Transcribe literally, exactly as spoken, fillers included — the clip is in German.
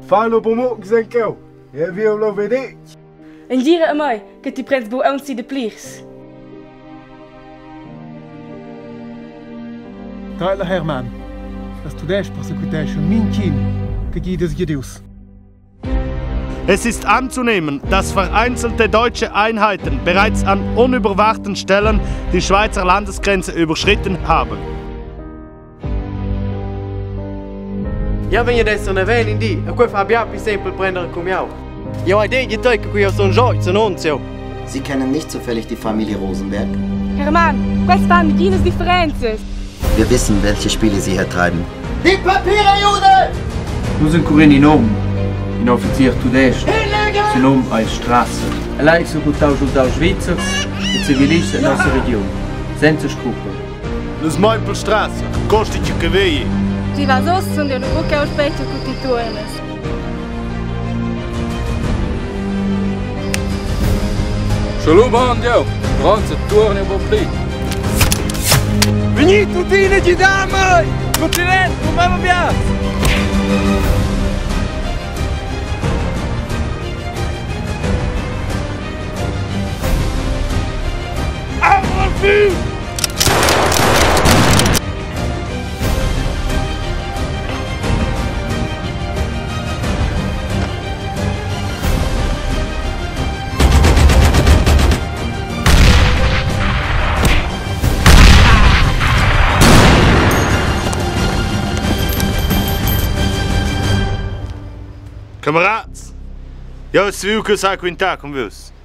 Fallo pomo Xenkel. E vi lo vedete? En gira a mai, che ti prends bo anzi de pliers. Tyler Hermann, das du das persekutierst und mein Kind, que geht es Jedeus. Es ist anzunehmen, dass vereinzelte deutsche Einheiten bereits an unüberwachten Stellen die Schweizer Landesgrenze überschritten haben. Ja, wenn ihr das so erwähnt, in die, a fa abbia più sempre prendere come io. Io hai detto che qui sono George, non Nunzio. Sie kennen nicht zufällig die Familie Rosenberg? Hermann, queste fanno Guinness Differenzen. Wir wissen, welche Spiele Sie hier treiben. Die Papiere, Jude! Nous sind Corinne in Nome, in Offizier Tudest, se nome als Strasse. Allein so gut aus Schweizers e Zivilisten in unserer Region, senza scrupoli. Nos Meupelstraße, kostet je Gewehe. Si va sos und io non può aspetto tutti i tuoi. Shalom andiamo, pronto, torni un po' più. Venite tutti di dame! Continente, come va via? Arme più! Camaradas, eu se viu que eu saio com o com vos.